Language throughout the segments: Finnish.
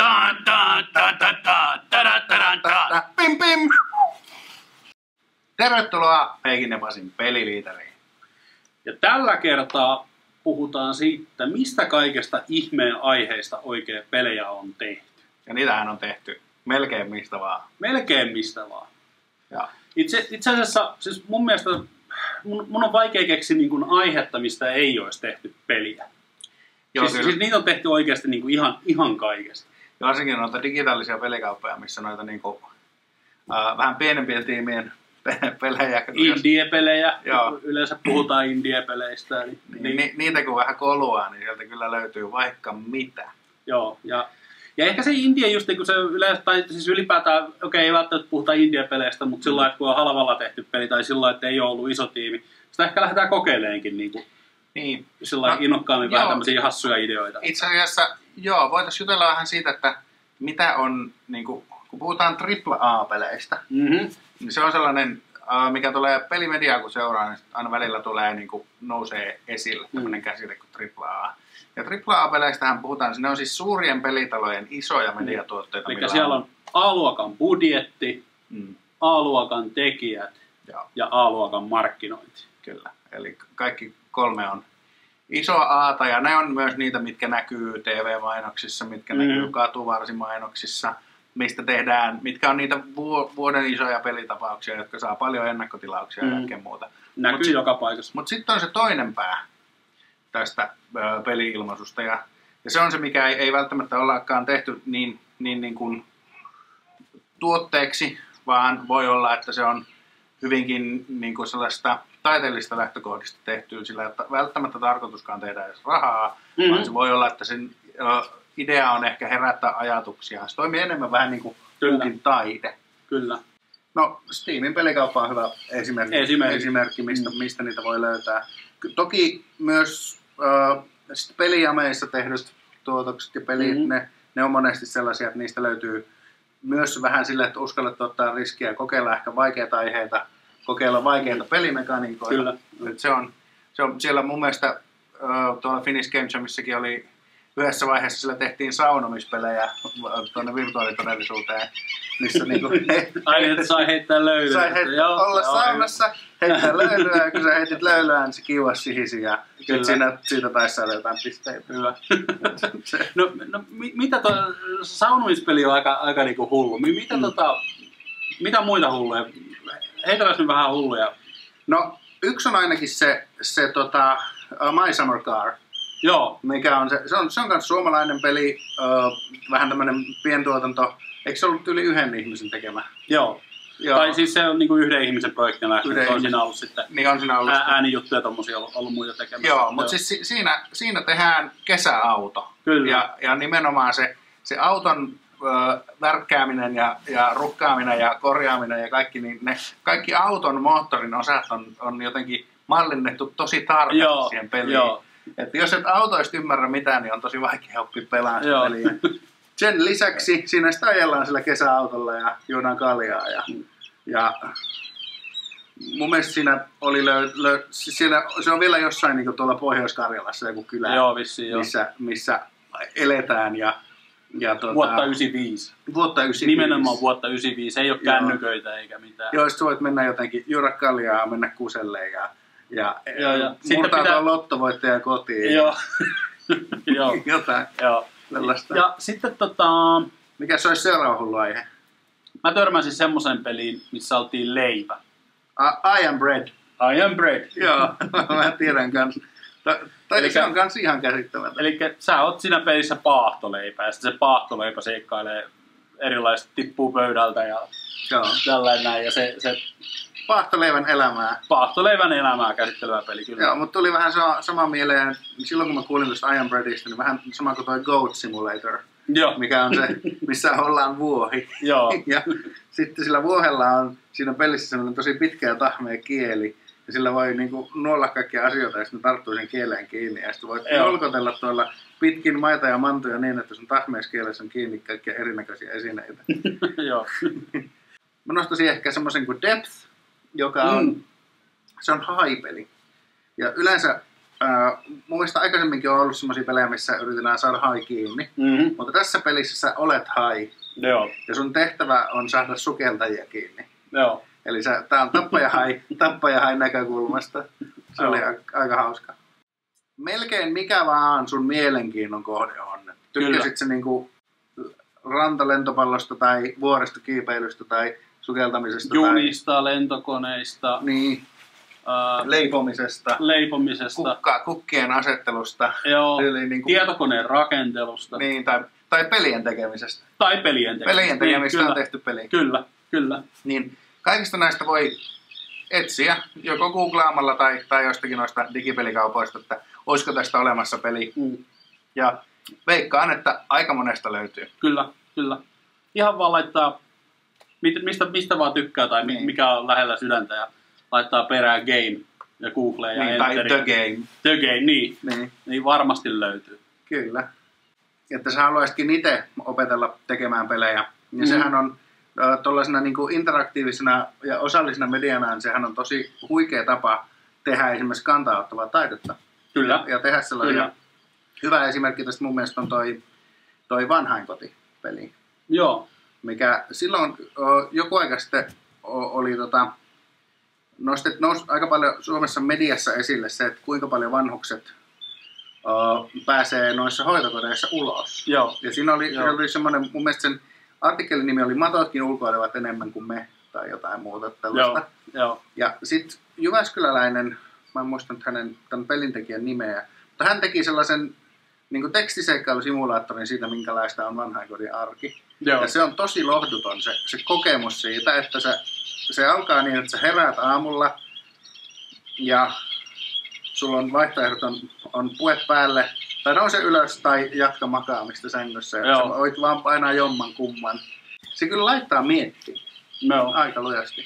Pim pim! Tervetuloa Heikin ja Pasin peliliiteriin. Ja tällä kertaa puhutaan siitä, mistä kaikesta ihmeen aiheista oikein pelejä on tehty. Ja niitähän on tehty melkein mistä vaan. Melkein mistä vaan. Ja. Itse asiassa, siis mun mielestä, mun on vaikea keksiä niin kuin aihetta, mistä ei olisi tehty peliä. Joo, siis niitä on tehty oikeasti niin kuin ihan kaikesta. Ja varsinkin noita digitaalisia pelikauppoja, missä noita niinku, vähän pienempien tiimien pelejä. Indie-pelejä, Joo. Yleensä puhutaan indie-peleistä. Niitä kun vähän koluaa, niin sieltä kyllä löytyy vaikka mitä. Joo, ja ehkä se indie just niin kuin se yleensä, tai siis ylipäätään, ei välttämättä puhuta indie-peleistä, mutta sillä lailla, kun on halvalla tehty peli, tai sillä lailla, että ei ole ollut iso tiimi, sitä ehkä lähdetään kokeileenkin niin sillä lailla innokkaammin vähän tämmöisiä hassuja ideoita. Itse asiassa, joo, voitaisiin jutella vähän siitä, että mitä on, niin kun puhutaan AAA-peleistä, niin se on sellainen, mikä tulee pelimediaa kun seuraa, niin aina välillä tulee, niin kuin nousee esille tämmöinen käsite kuin AAA. Ja AAA-peleistähän puhutaan, ne on siis suurien pelitalojen isoja mediatuotteita. Eli siellä on A-luokan budjetti, A-luokan tekijät ja A-luokan markkinointi. Kyllä, eli kaikki kolme on isoa Aata, ja ne on myös niitä, mitkä näkyy TV-mainoksissa, mitkä näkyy katuvarsimainoksissa, mistä tehdään, mitkä on niitä vuoden isoja pelitapauksia, jotka saa paljon ennakkotilauksia ja kaikkea muuta. Näkyy joka paikassa. Mutta sitten on se toinen pää tästä peli-ilmaisusta, ja se on se, mikä ei välttämättä ollakaan tehty niin kuin tuotteeksi, vaan voi olla, että se on hyvinkin niin kuin sellaista taiteellista lähtökohdista tehty, sillä että välttämättä tarkoituskaan tehdä edes rahaa, vaan se voi olla, että sen idea on ehkä herättää ajatuksia. Se toimii enemmän vähän niin kuin taide. Kyllä. No, Steamin pelikauppa on hyvä esimerkki mistä niitä voi löytää. Toki myös pelijameissa tehdyt tuotokset ja pelit, ne on monesti sellaisia, että niistä löytyy myös vähän sille, että uskallat ottaa riskiä ja kokeilla ehkä vaikeita aiheita, kokeilla vaikeita pelimekaniikoita. Kyllä. Se on siellä mun mielestä tuolla Finnish Game Jamissakin oli yhdessä vaiheessa, sillä tehtiin saunomispelejä tuonne virtuaalitodellisuuteen, missä niinku aina, että sai heittää löylyä. Sai olla saunassa, heittää löylyä, ja kun sä heitit löylyä, niin se kiuas sihisi, ja siitä taisi saada jotain pisteitä. Hyvä. no mitä saunomispeli on aika niinku hullu. Mitä muita hulluja? Heitelläs nyt vähän hulluja. No, yksi on ainakin se My Summer Car. Joo. Mikä on se on myös suomalainen peli, vähän tämmönen pientuotanto. Eikö se ollut yli yhden ihmisen tekemä? Joo. Tai siis se on niinku yhden ihmisen projekti lähtenyt. On siinä ollut sitten niin on siinä ollut äänijuttuja ja tommosia ollut muita tekemässä. Joo, mutta siis siinä tehdään kesäauto. Kyllä. Ja nimenomaan se auton värkkääminen ja rukkaaminen ja korjaaminen ja kaikki, niin kaikki auton moottorin osat on jotenkin mallinnettu tosi tarkasti siihen peliin. Joo. Että jos et autoista ymmärrä mitään, niin on tosi vaikea oppia pelaamaan sitä peliä. Sen lisäksi siinä sitä ajellaan sillä kesäautolla ja juodaan kaljaa. Ja mun mielestä siinä oli se on vielä jossain niin tuolla Pohjois-Karjalassa joku kylä, missä eletään. Vuotta 95. Vuotta 95. Nimenomaan vuotta 95. Ei ole kännyköitä eikä mitään. Joo, sit voit mennä jotenkin, juoda kaljaa, mennä kuselle ja murtaa tuon lottovoittajan kotiin. Joo. Jotain. Joo. Tällaista. Ja sitten mikä se olisi seuraava hullu aihe? Mä törmäsin semmoisen peliin, missä oltiin leipä. I am bread. I am bread. Joo, mä tiedän kans. Se on kans ihan käsittämätöntä. Eli sä oot siinä pelissä paahtoleipä ja sitten se paahtoleipä seikkailee erilaisesti, tippuu pöydältä ja tällainen näin. Ja se Paahtoleivän elämää. Paahtoleivän elämää käsittelevä peli, kyllä. Joo, mutta tuli vähän sama mieleen, silloin kun mä kuulin tuosta I am Breadista, niin vähän sama kuin toi Goat Simulator. Joo. Mikä on se, missä ollaan vuohi. Joo. Ja sitten sillä vuohella on siinä pelissä sellainen tosi pitkä ja tahmea kieli. Ja sillä voi niinku nuolla kaikkia asioita ja sitten tarttuu sen kieleen kiinni. Ja sitten voit olkotella tuolla pitkin maita ja mantoja niin, että sun tahmeessa kielessä on kiinni kaikkia erinäköisiä esineitä. Joo. Mä nostaisin ehkä semmoisen kuin Depth, joka on, se on haipeli. Ja yleensä mun mielestä aikaisemminkin on ollut semmoisia pelejä, missä yritetään saada hai kiinni. Mm-hmm. Mutta tässä pelissä sä olet hai. Joo. Ja sun tehtävä on saada sukeltajia kiinni. Joo. Eli tää on tappaja hai näkökulmasta. Se oli aika hauska. Melkein mikä vaan sun mielenkiinnon kohde on. Tykkäsit se niinku rantalentopallosta tai vuoristokiipeilystä tai sukeltamisesta? Junista, tai lentokoneista. Niin. Leipomisesta. Kukkien asettelusta. Joo. Niinku, tietokoneen rakentelusta. Niin, tai pelien tekemisestä. Pelien tekemistä niin, on tehty peli. Kyllä. Niin, kaikista näistä voi etsiä joko googlaamalla tai jostakin noista digipelikaupoista, että olisiko tästä olemassa peli. Ja veikkaan, että aika monesta löytyy. Kyllä. Ihan vaan laittaa, mistä vaan tykkää tai mikä on lähellä sydäntä ja laittaa perään game ja Googleen ja niin, tai The Game, niin varmasti löytyy. Kyllä. Että sä haluaisitkin itse opetella tekemään pelejä. Ja sehän on tuollaisena niin kuin interaktiivisena ja osallisena mediana, sehän on tosi huikea tapa tehdä esimerkiksi kantauttavaa taidetta. Kyllä. Ja tehdä sellainen. Hyvä esimerkki tästä mun mielestä on toi Vanhainkoti-peli. Joo. Mikä silloin joku aika sitten oli nousi aika paljon Suomessa mediassa esille se, että kuinka paljon vanhukset pääsee noissa hoitokodeissa ulos. Joo. Ja siinä oli semmoinen, mun mielestä sen artikkelin nimi oli Matotkin ulkoilevat enemmän kuin me, tai jotain muuta tällaista. Joo. Ja sitten jyväskyläläinen, mä en muistanut tämän pelintekijän nimeä, mutta hän teki sellaisen niin kuin tekstiseikkailusimulaattorin siitä, minkälaista on vanhainkodin arki. Joo. Ja se on tosi lohduton se kokemus siitä, että se alkaa niin, että sä heräät aamulla ja sulla on vaihtoehdot on puet päälle, tai nouse ylös tai jatka makaamista sängyssä. Ja sä voit vaan painaa jomman kumman. Se kyllä laittaa miettimään aika lujasti.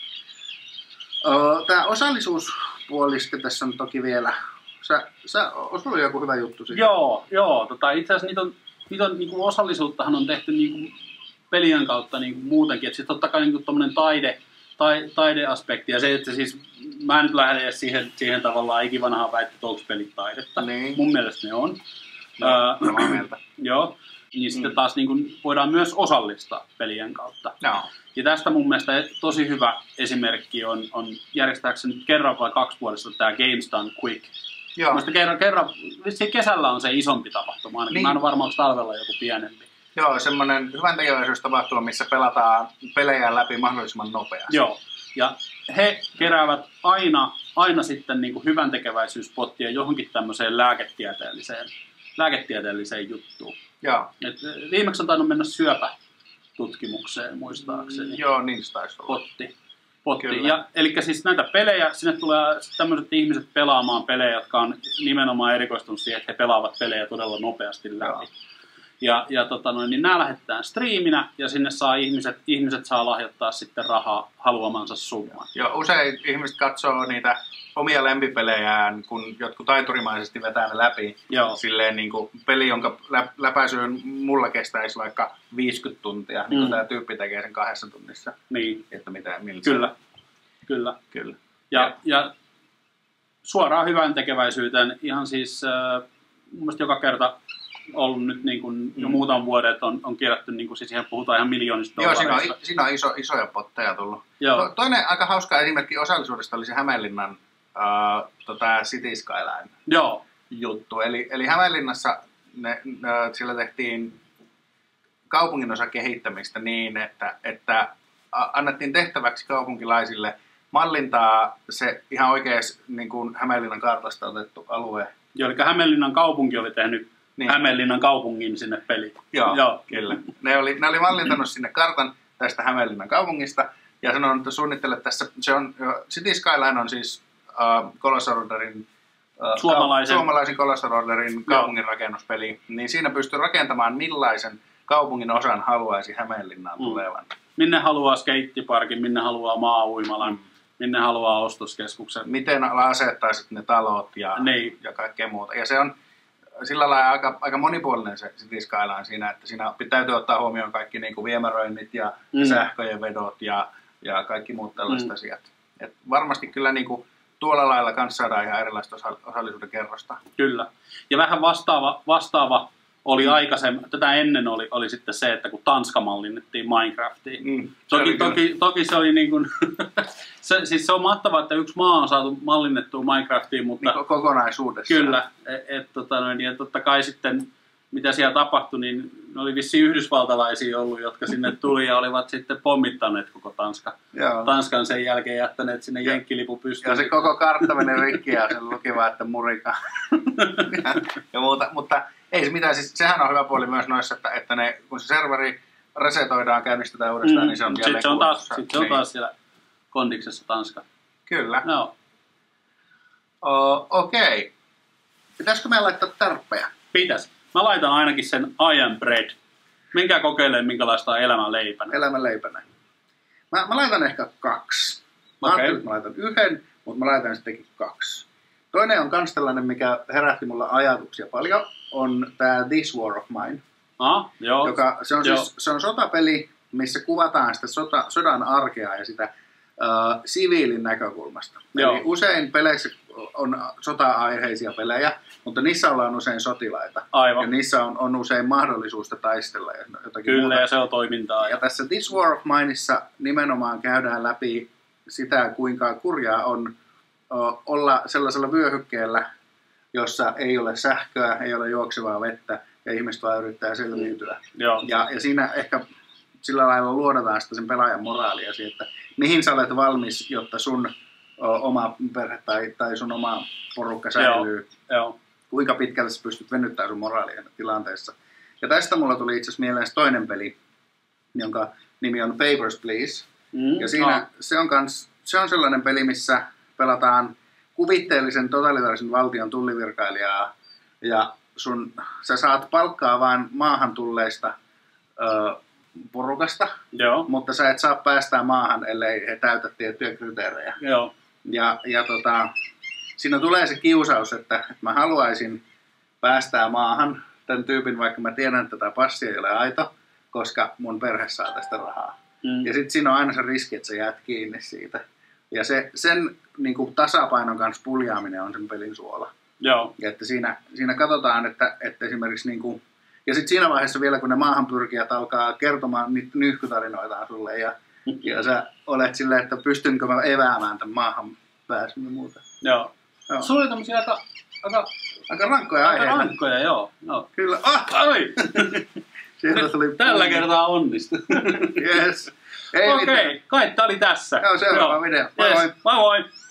Tämä osallisuuspuoli tässä on toki vielä. Olisi ollut joku hyvä juttu siitä. Joo. Itse asiassa niitä on niinku osallisuuttahan on tehty niinku pelien kautta niinku muutenkin. Sitten totta kai niinku tommonen taideaspekti ja se, että siis mä en nyt lähde edes siihen tavallaan ikivanhaan väittää, että onko pelit taidetta. Niin. Mun mielestä ne on. Samaa mieltä. Joo. Niin sitten taas niinku voidaan myös osallistaa pelien kautta. Joo. Ja tästä mun mielestä tosi hyvä esimerkki on järjestääkseni kerran vai 2 vuodessa tämä Games Done Quick. Joo. Mielestäni kerran kesällä on se isompi tapahtuma, ainakin niin. Mä en ole varmaan talvella joku pienempi. Joo, semmoinen hyvän tekeväisyystapahtuma, missä pelataan pelejä läpi mahdollisimman nopeasti. Joo, ja he keräävät aina sitten niin kuin hyvän tekeväisyyspottia johonkin tämmöiseen lääketieteelliseen juttuun. Joo. Et viimeksi on tainnut mennä syöpätutkimukseen muistaakseni. Joo, niin se taisi olla. Potti. Ja, eli siis näitä pelejä, sinne tulee tämmöiset ihmiset pelaamaan pelejä, jotka on nimenomaan erikoistunut siihen, että he pelaavat pelejä todella nopeasti läpi. Ja niin nämä lähetetään striiminä ja sinne saa ihmiset saa lahjoittaa sitten rahaa haluamansa summan. Joo, usein ihmiset katsoo niitä omia lempipelejään, kun jotkut taiturimaisesti vetää ne läpi. Joo. Silleen niin kuin peli, jonka läpäisyyn mulla kestäisi vaikka 50 tuntia, niin kuin tämä tyyppi tekee sen 2 tunnissa. Niin. Että Kyllä. Ja suoraan hyvän tekeväisyyteen ihan siis mun mielestä joka kerta ollut nyt niin kuin jo muutaman vuoden, että on kerätty, niin kuin siis ihan puhutaan ihan miljoonista dollareista. Joo, siinä on isoja potteja tullut. Toinen aika hauska esimerkki osallisuudesta oli se Hämeenlinnan City Skyline juttu. Eli Hämeenlinnassa sillä tehtiin kaupunginosa kehittämistä niin, että annettiin tehtäväksi kaupunkilaisille mallintaa se ihan oikeassa niin kuin Hämeenlinnan kartasta otettu alue. Joo, eli Hämeenlinnan kaupunki oli tehnyt Hämeenlinnan kaupungin sinne peliin. Joo, kyllä. Ne oli mallintanut sinne kartan tästä Hämeenlinnan kaupungista ja sanonut, että suunnittele tässä, City Skyline on siis Colossal Orderin suomalaisen Colossal Orderin kaupunginrakennuspeli, niin siinä pystyy rakentamaan millaisen kaupungin osan haluaisi Hämeenlinnaan tulevan. Minne haluaa skeittiparkin, minne haluaa maa-uimalan, minne haluaa ostoskeskuksen. Miten asettaisit ne talot ja kaikkea muuta. Ja se on sillä lailla aika monipuolinen se City Skyline siinä, että siinä täytyy ottaa huomioon kaikki niin kuin viemäröinnit ja sähköjen vedot ja kaikki muut tällaiset asiat. Et varmasti kyllä niin kuin tuolla lailla kanssa saadaan ihan erilaista osallisuuden kerrosta. Kyllä. Ja vähän vastaava oli aikaisemmin, tätä ennen oli sitten se, että kun Tanska mallinnettiin Minecraftiin. Toki se oli niin kuin, siis se on mahtavaa, että yksi maa on saatu mallinnettua Minecraftiin, mutta niin kokonaisuudessaan. Kyllä, ja totta kai sitten mitä siellä tapahtui, niin ne oli vissiin yhdysvaltalaisia ollut, jotka sinne tuli ja olivat sitten pommittaneet koko Tanskan sen jälkeen jättäneet sinne jenkkilipun pystyyn. Ja se koko kartta meni rikki ja sen luki vaan, että murika ja muuta. Mutta ei se mitään, siis sehän on hyvä puoli myös noissa, että ne, kun se serveri resetoidaan, käynnistetään uudestaan, niin se on jälleen kuulussa. Sitten se on taas siellä kondiksessa Tanska. Kyllä. No. Okei. Pitäisikö meidän laittaa tärppejä? Pitäis. Mä laitan ainakin sen I am bread. Menkää kokeilemaan, minkälaista on elämän leipänä. Elämän leipänä. Mä laitan ehkä 2. Mä ajattelin, että mä laitan 1, mutta mä laitan sittenkin 2. Toinen on kans tällainen, mikä herätti mulla ajatuksia paljon, on tää This War of Mine. Joo. Joka, se on sotapeli, missä kuvataan sitä sodan arkea ja sitä siviilin näkökulmasta. Eli usein peleissä on sota-aiheisia pelejä, mutta niissä ollaan usein sotilaita. Aivan. Ja niissä on usein mahdollisuus taistella ja jotakin Kyllä, muuta. Ja se on toimintaa. Ja tässä This War of Mineissa nimenomaan käydään läpi sitä, kuinka kurjaa on olla sellaisella vyöhykkeellä, jossa ei ole sähköä, ei ole juoksevaa vettä ja ihmiset vaan yrittää selviytyä. Ja siinä ehkä sillä lailla luodataan sitä sen pelaajan moraalia siihen, että mihin sä olet valmis, jotta sun oma perhe tai sun oma porukka säilyy. Joo. Kuinka pitkälle sä pystyt venyttämään sun moraalia tilanteessa. Ja tästä mulla tuli itse asiassa mieleen toinen peli, jonka nimi on Papers, Please. Ja siinä se on sellainen peli, missä pelataan kuvitteellisen totalitaarisen valtion tullivirkailijaa ja sä saat palkkaa vain maahan tulleista porukasta, mutta sä et saa päästää maahan, ellei he täytä tiettyjä kriteerejä. Joo. Ja siinä tulee se kiusaus, että mä haluaisin päästää maahan tämän tyypin, vaikka mä tiedän, että tämä passi ei ole aito, koska mun perhe saa tästä rahaa. Ja sitten siinä on aina se riski, että sä jäät kiinni siitä. Ja sen niin kuin tasapainon kanssa puljaaminen on sen pelin suola. Joo. Ja että siinä katsotaan, että esimerkiksi niin kuin, ja sitten siinä vaiheessa vielä, kun ne maahanpyrkijät alkaa kertomaan niitä nyyhkytarinoitaan sulle ja sä olet silleen, että pystynkö mä eväämään tämän maahan pääsyn ja muuta. Joo. Sulla oli tämmöisiä aika rankkoja aiheita. Aika rankkoja, joo. Kyllä. Oi! Tällä kertaa onnistu. Yes. Okei, kai tää oli tässä. Seuraava video. Moi moi!